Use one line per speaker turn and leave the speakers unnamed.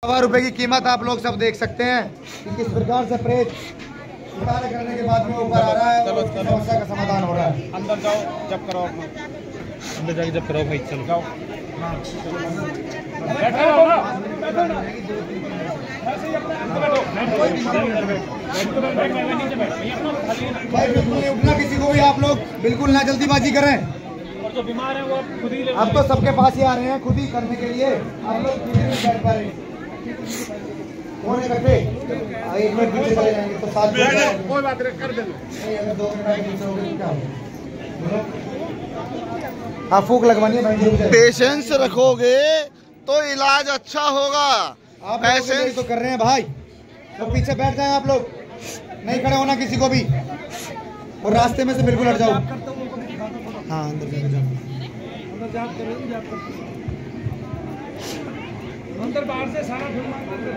रुपए की कीमत आप लोग सब देख सकते हैं कि किस प्रकार से प्रेत उतारे करने के बाद में ऊपर आ रहा है और उसकी समस्या का समाधान हो रहा है।
अंदर जाओ, जब करो अपना अंदर जाके जब करो भाई, चलो जाओ।
भाई बिल्कुल नहीं उठना किसी को भी, आप लोग बिल्कुल ना जल्दीबाजी करें।
और जो बीमार है वो खुद ही
अब तो सबके पास ही आ रहे हैं खुद ही करने के लिए, आप लोग खुद ही नहीं बैठ पा रहे। कौन है करते? एक मिनट पीछे चले जाएंगे तो साथ में
कोई बात नहीं, कर देना।
नहीं अगर 2 मिनट पीछे हो गए क्या होगा? फूक लगवानी है।
पेशेंस रखोगे तो इलाज अच्छा होगा।
आप पेशेंस तो कर रहे हैं भाई, तो पीछे बैठ जाए आप लोग, नहीं खड़े होना किसी को भी, और रास्ते में से बिल्कुल हट जाओ। हाँ अंदर जाओ,
अंदर बाहर से सारा